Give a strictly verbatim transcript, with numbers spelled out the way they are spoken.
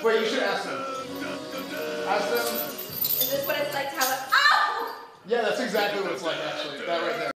Wait, you should ask them. Ask them. Is this what it's like to have a... Oh! Yeah, that's exactly what it's like, actually. That right there.